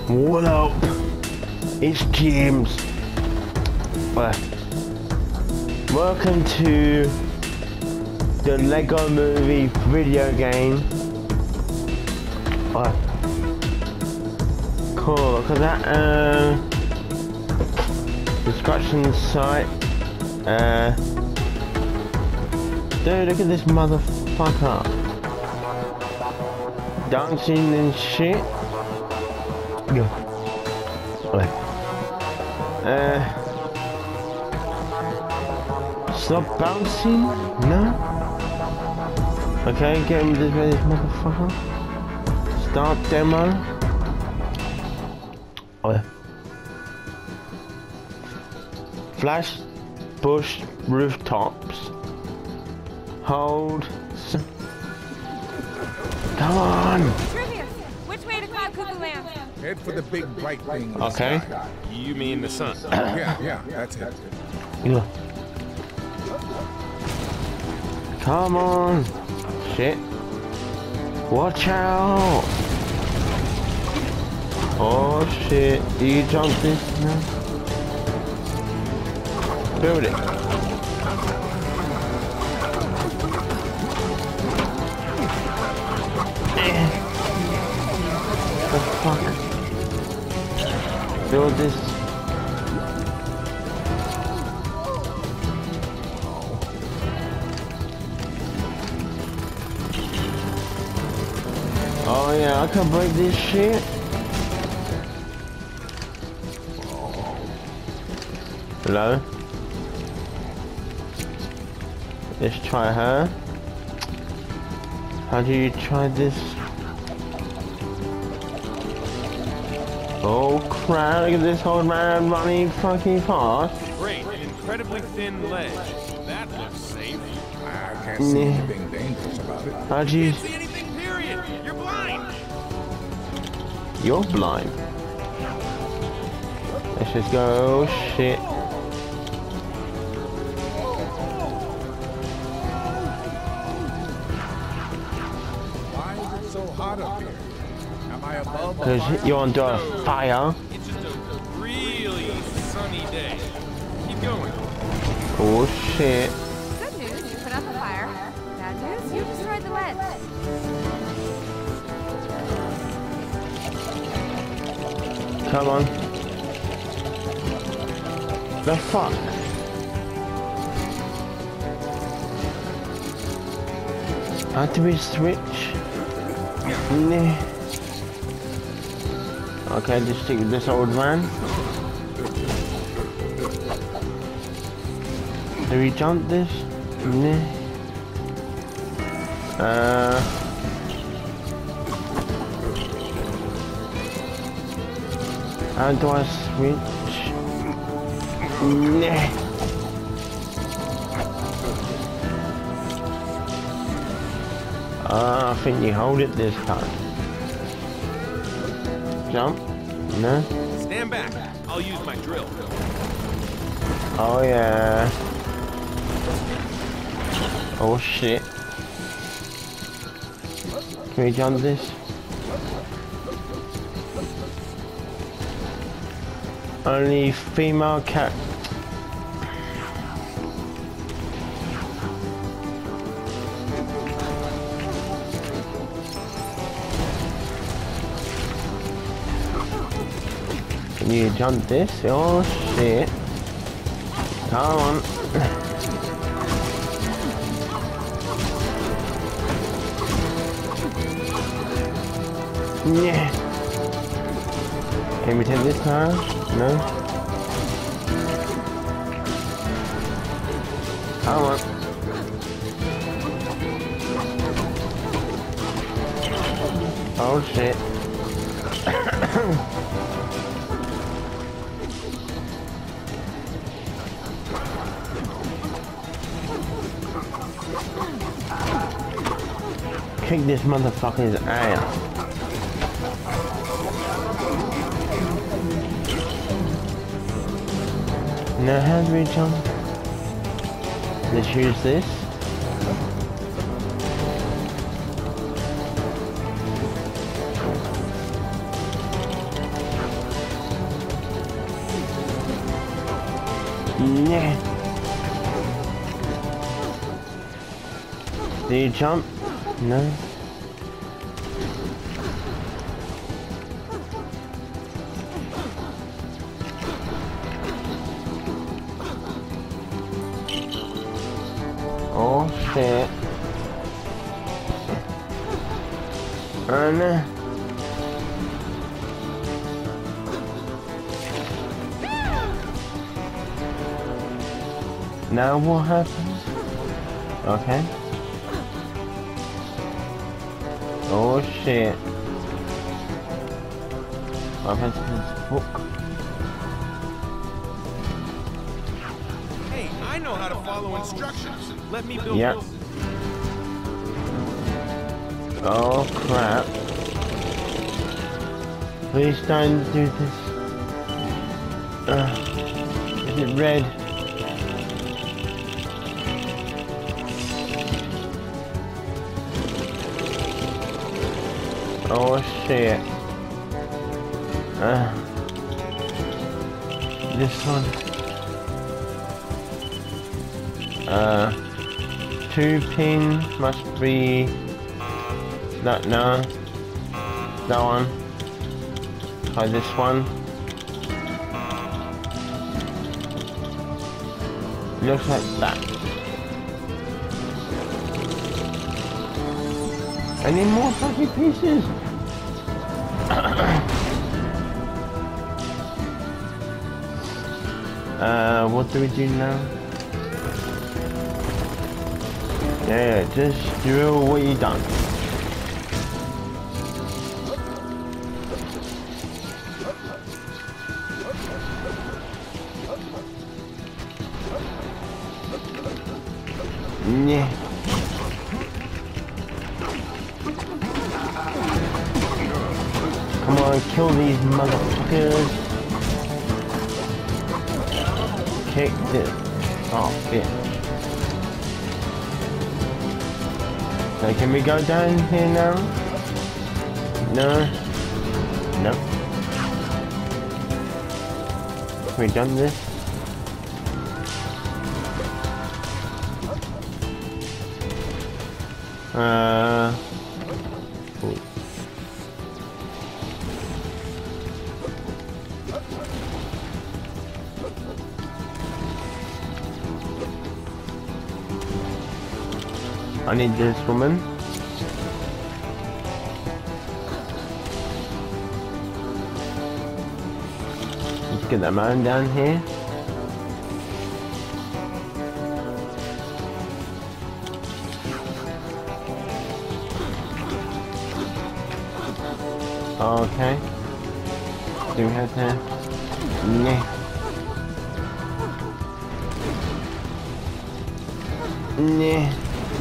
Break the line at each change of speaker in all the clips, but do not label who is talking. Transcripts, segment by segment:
What up? It's James. Welcome to the Lego Movie video game. Cool, look at that destruction site. Dude, look at this motherfucker. Dancing and shit. Stop bouncing? No? Okay, get him this motherfucker. Start demo. Flash, push, rooftops. Hold. Come on!
Trivius, which way to Cloud Cuckoo Land?
Head for the big bright thing.
Okay.
You mean the sun?
Yeah, that's it.
Yeah. Come on! Shit. Watch out! Oh shit. Do you jump this now? Build it. The fuck? Build this. Oh yeah, I can break this shit. Hello? Let's try her. How do you try this? Oh crap, look at this old man running fucking fast.
Great, an incredibly thin ledge. That looks safe.
I can't see anything dangerous about it.
How do you...
Can't see anything, period. You're blind.
You're blind. Let's just go. Oh shit.
Why is it so hot up here? Am I above?
Because you're under fire.
It's just a really sunny day. Keep going.
Oh shit.
Good news, you put out the fire. Bad news, you destroyed the ledge.
Come on. The fuck? How do we switch? Nah. Okay, just take this old man. Do we jump this? Nah. How do I switch? Nah. I think you hold it this time. Jump? No?
Stand back. I'll use my drill.
Oh yeah. Oh shit. Can we jump this? Only female cat. Can you jump this? Oh shit. Come on. Yeah. Can we take this time? No? Come on. Oh shit. Kick this motherfucker's ass. Now how do we jump? Let's use this. Yeah. Do you jump? No. Oh shit. And now what happens? Okay. Oh shit. What happens to this book?
Hey, I know how to follow instructions. Let me build
Yep.
houses.
Oh crap. Please don't do this. Is it red? Oh shit. This one. 2 pin must be that. No, that one. Try this one. Looks like that. I need more fucking pieces. What do we do now? Yeah, just do what you done. Yeah. Come on, kill these motherfuckers. Kick this. Oh, bitch. So can we go down here now? No. No. Have we done this? Cool. I need this woman. Let's get that man down here. Okay. Do we have to? Yeah. Yeah.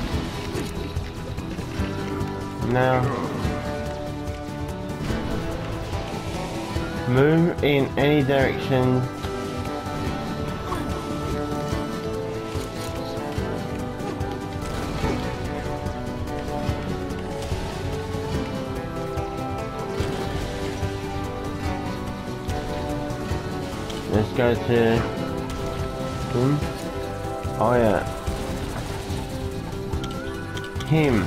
Now, move in any direction. Let's go to him. Oh yeah, him.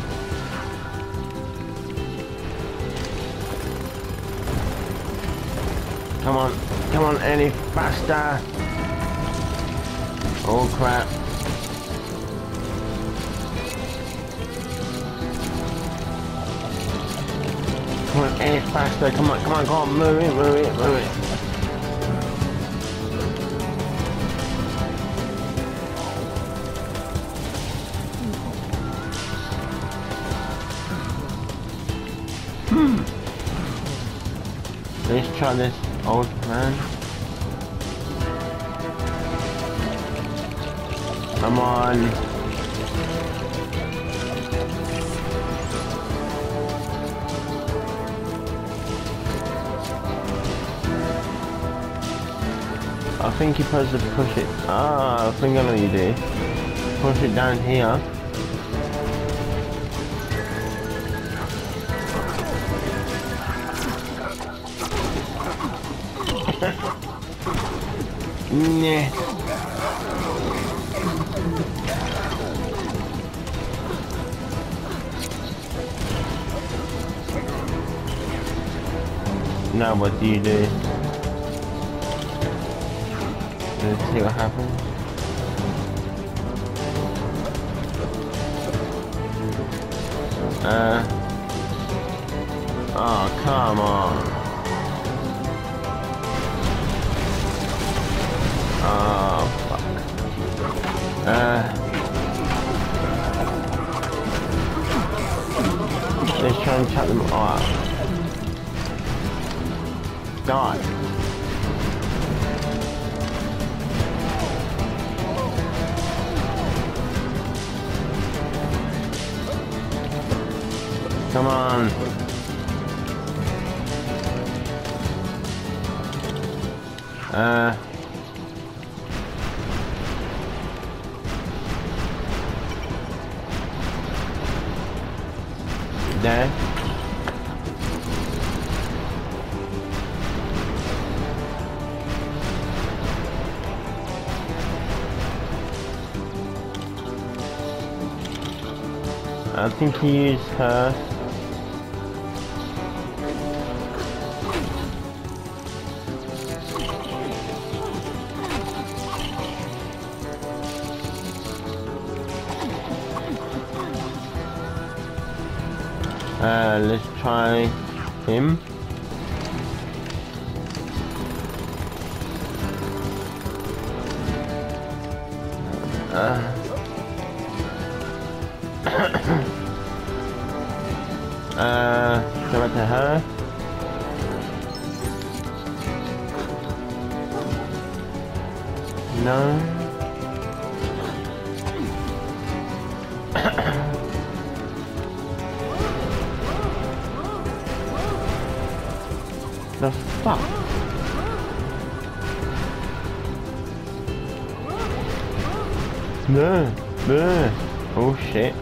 Come on, any faster. Oh crap. Come on, any faster. Come on, move it. Let's try this old man. Come on. I think you're supposed to push it. I think I know you do. Push it down here. Nah. Now what do you do? Let's see what happens. Oh, come on. Oh, fuck. Let's try and chop them off. God. Come on. There. I think he used her. Let's try him. Go back to her. No. The fuck? No, no. Oh shit.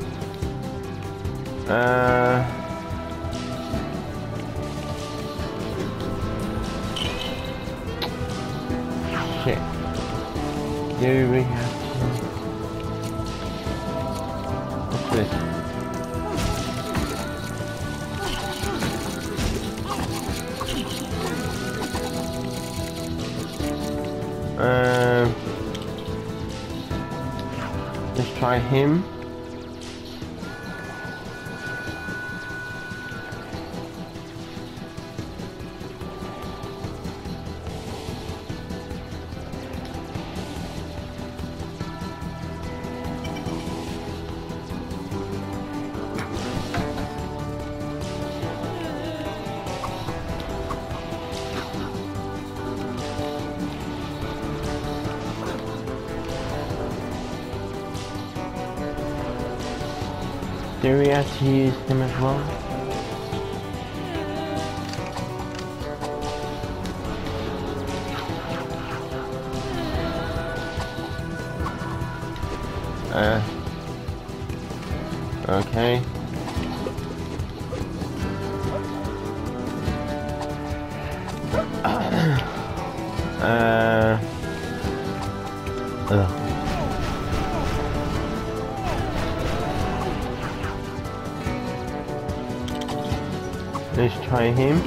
Shit. Do we have to? What's this? Let's try him. Do we have to use him as well? Okay. Let's try him.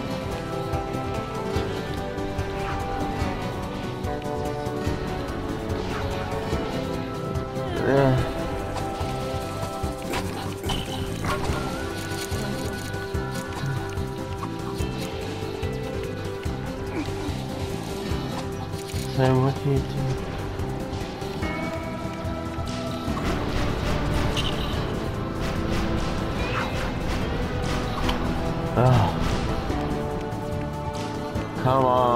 So what do you do? Oh. Come on.